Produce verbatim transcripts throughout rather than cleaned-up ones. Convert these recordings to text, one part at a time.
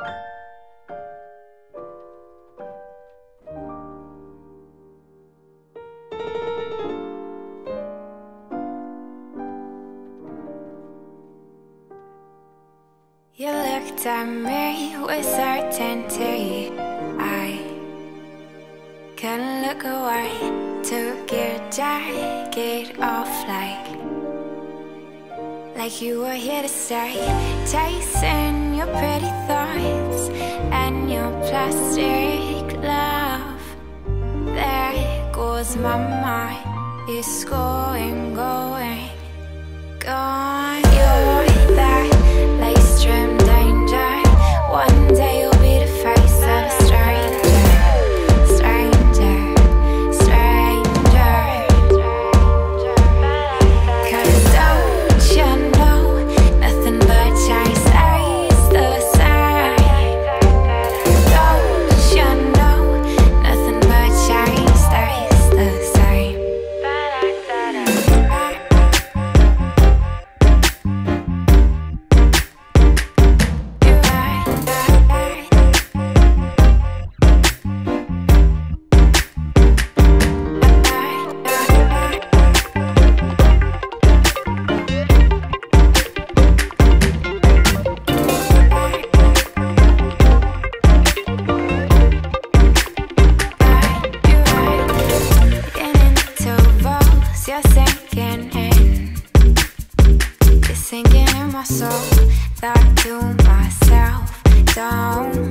You looked at me with certainty. I couldn't look away. Took your jacket off like Like you were here to stay. Chasing your pretty thoughts and your plastic love. There goes my mind. It's going, going, gone. You're that lace trim danger. One day you'll be the face of a stranger. Stranger, stranger. Cause don't you know, nothing but change stays the same. Don't you know, nothing but change stays the same. You're sinking in, you're sinking in my soul. Thought to myself, don't,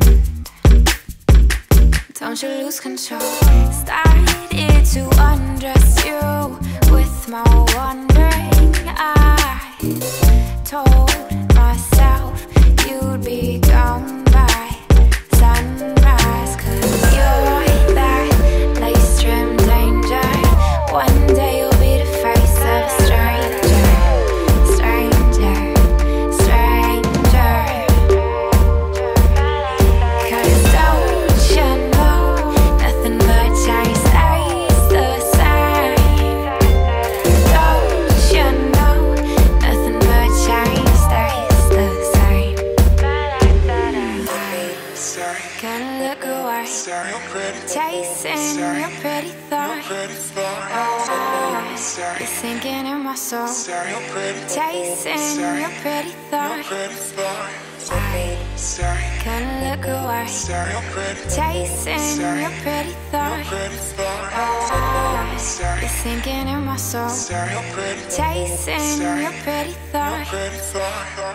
don't you lose control. Started to undress you with my wandering eyes. Told myself you'd be gone by sunrise. Cause you're that lace trim danger. One day you'll be the face of a stranger. Stranger, stranger. Cause don't you know, nothing but change stays the same. Don't you know, nothing but change stays the same. I can't look away. Chasing your pretty thoughts. You're sinking in my soul. Chasing your pretty thoughts. I can't look away. Chasing your pretty thoughts. You're sinking in my soul. Chasing your pretty thoughts.